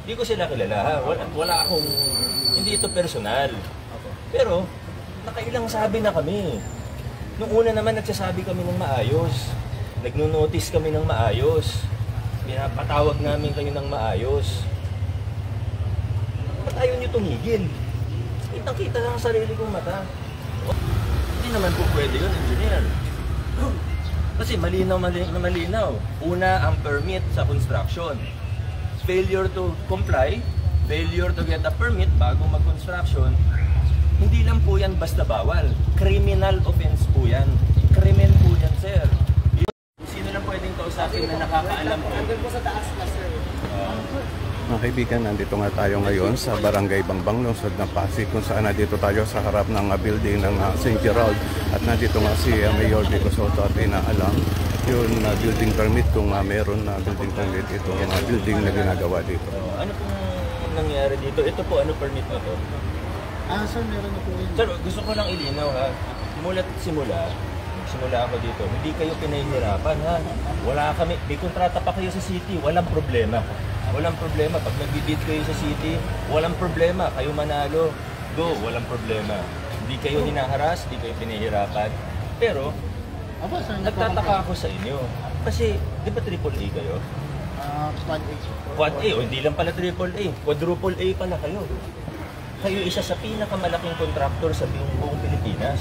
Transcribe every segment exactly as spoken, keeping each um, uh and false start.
Hindi ko sila kilala, ha? Wala, wala akong, hindi ito personal. Pero, nakailang sabi na kami. Nung una naman, nagsasabi kami ng maayos. Nagno-notice kami ng maayos. Pinapatawag namin kayo ng maayos. Ba't ayaw nyo tumigil? Kitang-kita lang ang sarili kong mata. Hindi naman po pwede yun, engineer. Kasi malinaw na malinaw. Una, ang permit sa construction. Failure to comply, failure to get a permit bago mag-construction, hindi lang po yan basta bawal. Criminal offense po yan. Krimen po yan, sir. Sino lang pwedeng kausapin na nakakaalam po? Nandun po sa taas na, sir. Mga kaibigan, nandito nga tayo ngayon sa Barangay Bangbang, lungsod ng Pasig, kung saan nandito tayo sa harap ng uh, building ng uh, Saint Gerald. At nandito nga si uh, Mayor Vico Soto at inaalam yung uh, building permit kung uh, meron na uh, building permit itong uh, building na ginagawa dito. Ano pong nangyari dito? Ito po, ano permit na to? Ah, sir, meron na po yun. Sir, gusto ko lang ilinaw, ha. Simula't simula, simula ako dito, hindi kayo pinahihirapan, ha. Wala kami, may kontrata pa kayo sa city, walang problema. Walang problema. Pag nag-bid kayo sa city, walang problema. Kayo manalo, go, walang problema. Hindi kayo hinaharas, hindi kayo pinahihirapan. Pero, Aba, sir, nagtataka ako sa inyo. Kasi, di ba triple A kayo? Ah, quad A. Quad A, o hindi lang pala triple A. Quadruple A pala kayo. Kayo isa sa pinakamalaking kontraktor sa buong Pilipinas.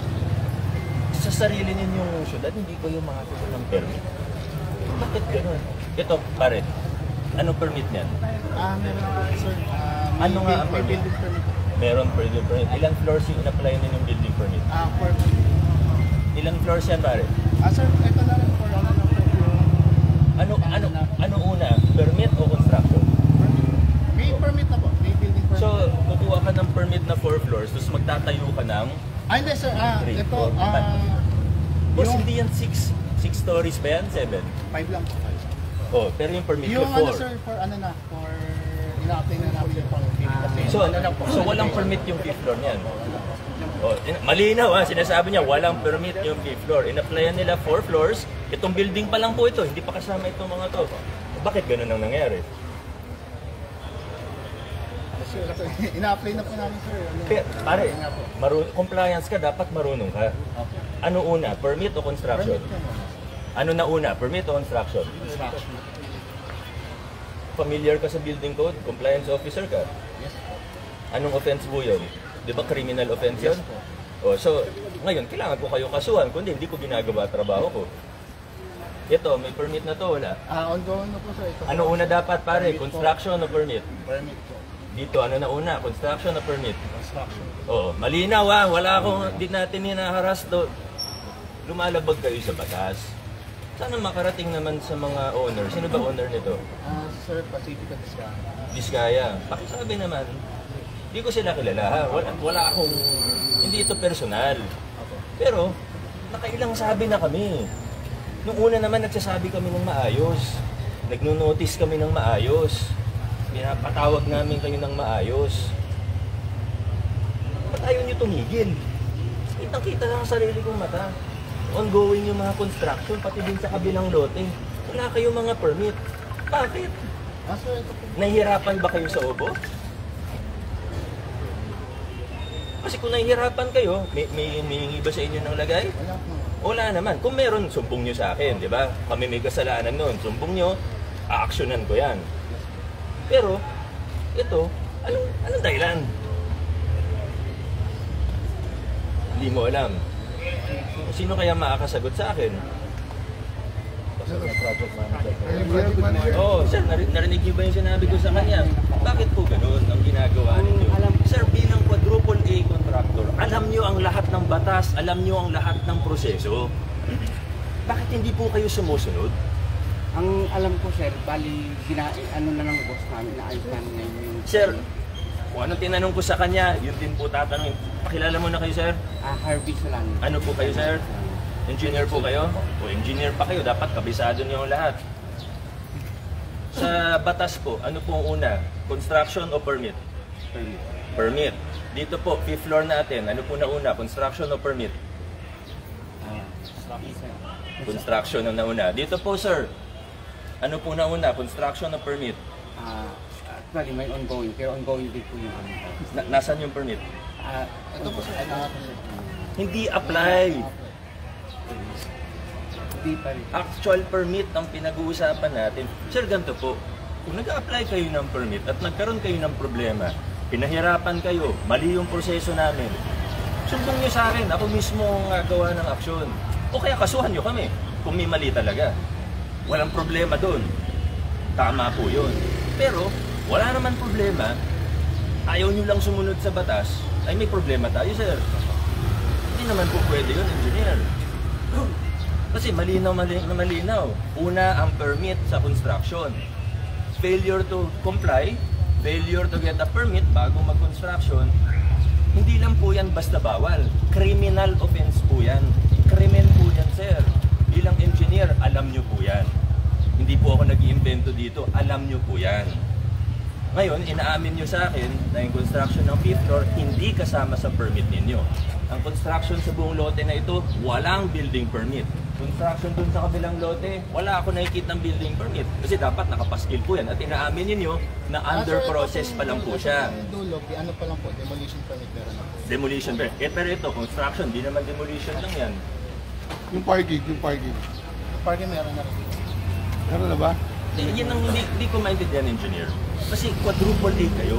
Sa sarili ninyong syudad, hindi ko yung makakita ng permit. Bakit gano'n? Ito, pare, anong permit niyan? Ah, meron na, sir. Ah, may Ano nga ang may permit? building permit. Meron building permit. Ilang floors yung in-apply ninyong building permit? Ah, for... Ilang floors yan, pare? Ah, sir, ito na rin for ano na po yung... Ano, ano, ano una? Permit o construction? May permit na po. May building permit. So, kukuha ka ng permit na four floors, tapos magtatayo ka ng Ah, hindi, sir. Ah, three, ito, four, ah... Boss, yung hindi yan six, six stories ba yan? Seven? five lang po. Oh, pero yung permit Yung ko ano, four. sir, for ano na, for... Ina-apply na namin yung pang fifth kasi. So, ano lang po. so walang permit yung fifth floor niyan. Oh, in- malinaw ha, sinasabi niya walang permit yung fifth floor. In-applyan nila four floors. Itong building pa lang po ito, hindi pa kasama itong mga to. Bakit ganun ang nangyari? Sir, kasi ina-apply na po namin, sir. Ano, Kaya, pare, nga po. maru- compliance ka, dapat marunong ka. Okay. Ano una, permit o construction? Permit ka naman. Ano na una, permit o construction? Construction. Familiar ka sa building code? Compliance officer ka? Yes po. Anong offense po yun? Di ba criminal offense yun? Yes po. Oh, so, ngayon, kailangan ko kayo kasuhan, kundi hindi ko ginagawa trabaho ko. Ito, may permit na to, wala. Ah, ongoing na po, sir. Ito Ano po. una dapat, pare? Permit po. Construction o permit? Permit po. Dito, ano na una? Construction o permit? Construction. Oo, malinaw ha. Wala akong, di natin hinaharas do. Lumalabag kayo sa batas. Sana makarating naman sa mga owner. Sino ba owner nito? Ah, sir, Pacifica Discount. Diskaya. Pakisabi naman. Hindi ko sila kilala, ha. Wala, wala akong, hindi ito personal. Pero, nakailang sabi na kami. Nung una naman, nagsasabi kami ng maayos. Nagno-notice kami ng maayos. Pinapatawag namin kayo ng maayos. Ba't ayaw nyo tumigil? Kitang-kita lang ang sarili kong mata. Ongoing yung mga construction, pati din sa kabilang lote. Wala kayong mga permit. Bakit? Ah, sir, ito po. Nahihirapan ba kayo sa obo? Kasi kung nahihirapan kayo, may, may, may hingi ba sa inyo ng lagay? Wala po. Wala naman. Kung meron, sumbong nyo sa akin, di ba? Kami may kasalanan nun. Sumbong nyo, a-actionan ko yan. Pero, ito, anong, anong dahilan? Hindi mo alam. Sino kaya makakasagot sa akin? Project manager. Oo, oh, sir, nari- narinig niyo ba yung sinabi ko sa kanya? Bakit po ganun ang ginagawa ninyo? Sir, bilang quadruple A contractor, alam niyo ang lahat ng batas, alam niyo ang lahat ng proseso. Bakit hindi po kayo sumusunod? Ang alam ko, sir, bali, gina, ano na lang boss namin, naayos namin ngayon yung... Sir, kung anong tinanong ko sa kanya, yun din po tatanungin. Pakilala mo na kayo, sir. Ah, Harvey Salan. Ano po kayo, sir? Engineer po kayo? O engineer pa kayo, dapat kabisado niyo ang lahat. Sa batas po, ano po ang una? Construction o permit? Permit. Permit. Dito po, fifth floor natin, ano po na una? Construction o permit? Ah, sir. Construction ang nauna. Dito po, sir, ano po na una? Construction o permit? Ah, Actually, may ongoing, pero ongoing din po yung ano. Na, nasaan yung permit? Ah, Ito po sir, ano, Hindi apply. Hindi pa rin. Actual permit ang pinag-uusapan natin. Sir, ganito po. Kung nag-apply kayo ng permit at nagkaroon kayo ng problema, pinahirapan kayo, mali yung proseso namin, sumbong nyo sa akin, ako mismo ang gagawa ng aksyon. O kaya kasuhan nyo kami kung may mali talaga. Walang problema doon. Tama po yun. Pero, wala naman problema. Ayaw nyo lang sumunod sa batas, ay may problema tayo, sir. Hindi naman po pwede yun, engineer. Kasi malinaw mali- na malinaw. Una, ang permit sa construction. Failure to comply, failure to get a permit bago mag-construction, hindi lang po yan basta bawal. Criminal offense po yan. Krimen po yan, sir. Bilang engineer, alam nyo po yan. Hindi po ako nag-iimbento dito, alam nyo po yan. Ngayon, inaamin nyo sa akin na yung construction ng fifth floor hindi kasama sa permit ninyo. Ang construction sa buong lote na ito, walang building permit. Construction dun sa kabilang lote, wala ako nakikita ng building permit. Kasi dapat nakapaskil po yan. At inaamin ninyo na under process pa lang po siya. Yung dulo, ano pa lang po, demolition permit meron na po. Demolition permit. Eh, pero ito, construction, di naman demolition lang yan. Yung parking, yung parking. Parking meron na rin. Meron na ba? Eh, yan ang hindi, hindi ko maintindihan, engineer. Kasi quadruple A kayo.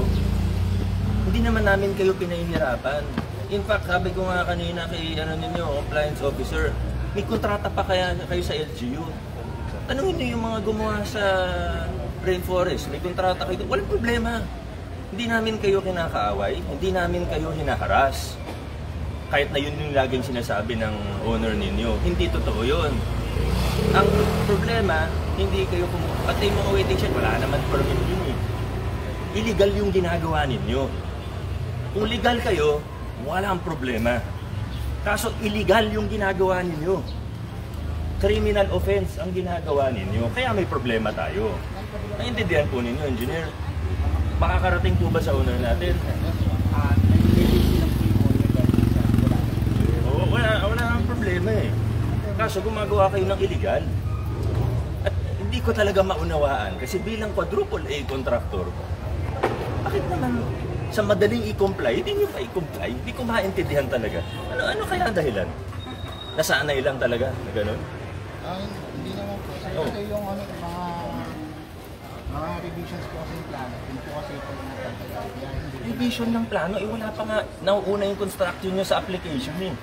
Hindi naman namin kayo pinahihirapan. In fact, sabi ko nga kanina kay ano ninyo, compliance officer, may kontrata pa kaya kayo sa L G U. Tanungin niyo yung mga gumawa sa rainforest, may kontrata kayo. Walang problema. Hindi namin kayo kinakaaway, hindi namin kayo hinaharas. Kahit na yun yung laging sinasabi ng owner ninyo, hindi totoo yun. Ang problema, hindi kayo kung pati yung mga waiting shed, wala naman permit yun eh. Illegal yung ginagawa ninyo. Kung legal kayo, walang problema. Kaso illegal yung ginagawa ninyo. Criminal offense ang ginagawa ninyo. Kaya may problema tayo. Naintindihan po ninyo, engineer. Makakarating po ba sa owner natin? Ah, nag-release lang po yung owner dahil sa wala. Oo, wala, wala ang problema eh. Kaso gumagawa kayo ng illegal. At hindi ko talaga maunawaan kasi bilang quadruple A contractor, bakit naman sa madaling i-comply, hindi nyo pa i-comply? Hindi ko maintindihan talaga. Ano ano kaya ang dahilan? Nasanay lang talaga na gano'n? Ah, hindi naman po. Kasi Oh. yung ano, mga mga revisions po kasi yung plano. Yun po kasi po yung natatagal. Revision ng plano, eh wala pa nga, nauuna yung construction nyo sa application eh.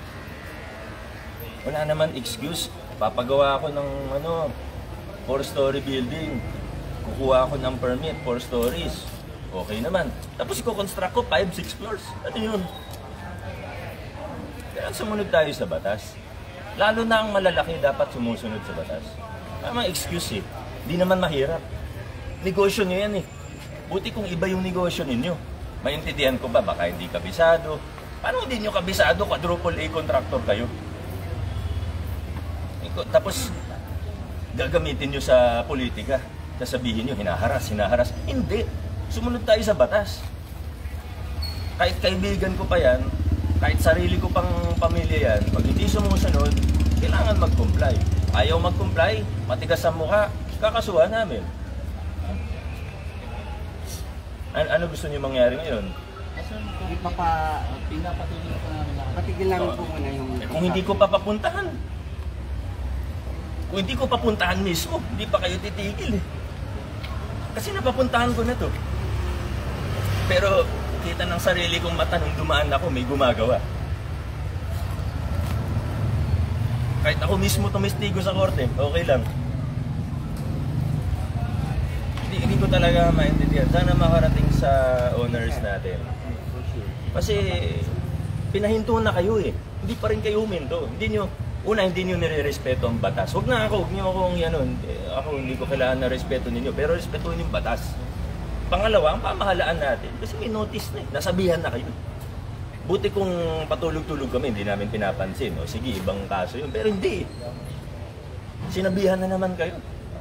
Wala naman excuse. Papagawa ako ng ano, four-story building. Kukuha ako ng permit, four stories. Okay naman. Tapos i-construct ko five, six floors. Ano yun? Kaya sumunod tayo sa batas. Lalo na ang malalaki dapat sumusunod sa batas. Tama excuse eh. Hindi naman mahirap. Negosyo nyo yan eh. Buti kung iba yung negosyo ninyo. Maintindihan ko ba? Baka hindi kabisado. Paano hindi nyo kabisado? Quadruple A contractor kayo. Tapos gagamitin nyo sa politika. Sasabihin nyo, hinaharas, hinaharas. Hindi. Sumunod tayo sa batas. Kahit kaibigan ko pa yan, kahit sarili ko pang pamilya yan, pag hindi sumusunod, kailangan mag-comply. Ayaw mag-comply, matigas ang mukha, kakasuhan namin. Ano, ano gusto niyo mangyari ngayon? Kasi Ipapa, pinapatuloy po namin na. patigil namin po muna yung... Eh, kung hindi ko papapuntahan, kung hindi ko papuntahan mismo, hindi pa kayo titigil eh. Kasi napapuntahan ko na to. Pero kita ng sarili kong mata nung dumaan ako, may gumagawa. Kahit ako mismo tumistigo sa korte, okay lang. Hindi, hindi ko talaga maintindihan. Sana makarating sa owners natin. Kasi pinahinto na kayo eh. Hindi pa rin kayo huminto. Hindi nyo, una, hindi nyo nire-respeto ang batas. Huwag na ako, huwag nyo akong yan. Ako hindi ko kailangan na respeto ninyo, pero respetuhin yung batas. Pangalawa, ang pamahalaan natin, kasi may notice na eh, nasabihan na kayo. Buti kung patulog-tulog kami, hindi namin pinapansin. O sige, ibang kaso yun. Pero hindi. Sinabihan na naman kayo.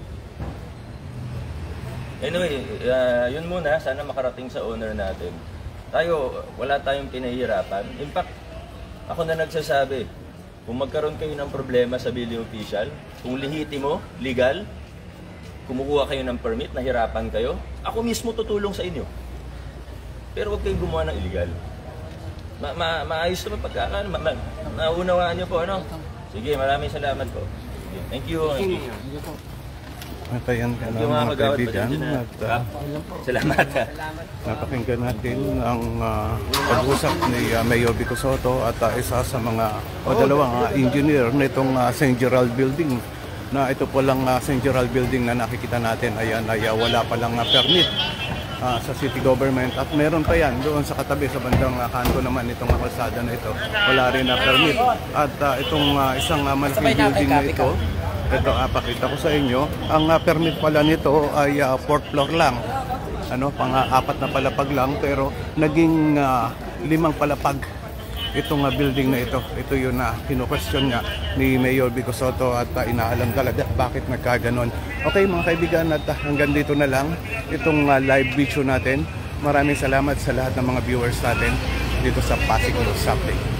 Anyway, uh, yun muna. Sana makarating sa owner natin. Tayo, wala tayong pinahihirapan. In fact, ako na nagsasabi, kung magkaroon kayo ng problema sa building official, kung lehitimo, legal, kumukuha kayo ng permit, nahirapan kayo, ako mismo tutulong sa inyo. Pero huwag kayong gumawa ng illegal. Ma ma maayos naman pagkakaan. Ma ma naunawaan niyo po, ano? Sige, maraming salamat po. Sige, thank you. Thank you. At ayan ka na Yung mga mga kagawad kaibigan. pa dyan, At uh, Salamat. napakinggan natin ang uh, pag-usap ni uh, Mayor Vico Sotto at uh, isa sa mga o dalawang uh, engineer nitong uh, Saint Gerald Building, na ito po lang uh, Saint Gerald Building na nakikita natin. Ayan, ay uh, wala pa lang uh, permit uh, sa city government, at meron pa yan doon sa katabi sa bandang uh, kanto naman itong uh, kalsada na ito, wala rin na uh, permit. At uh, itong uh, isang uh, malaking building na ito, ito, uh, pakita ko sa inyo, ang uh, permit pala nito ay uh, fourth floor lang, ano, pang uh, apat na palapag lang, pero naging uh, limang palapag itong uh, building na ito. Ito yun na uh, kino-question niya ni Mayor Vico Sotto, at uh, inaalam talaga bakit nagkaganon. Okay mga kaibigan, at uh, hanggang dito na lang itong uh, live video natin. Maraming salamat sa lahat ng mga viewers natin dito sa Pasig News Update.